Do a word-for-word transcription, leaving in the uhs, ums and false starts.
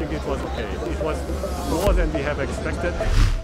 think it was okay. It was more than we have expected.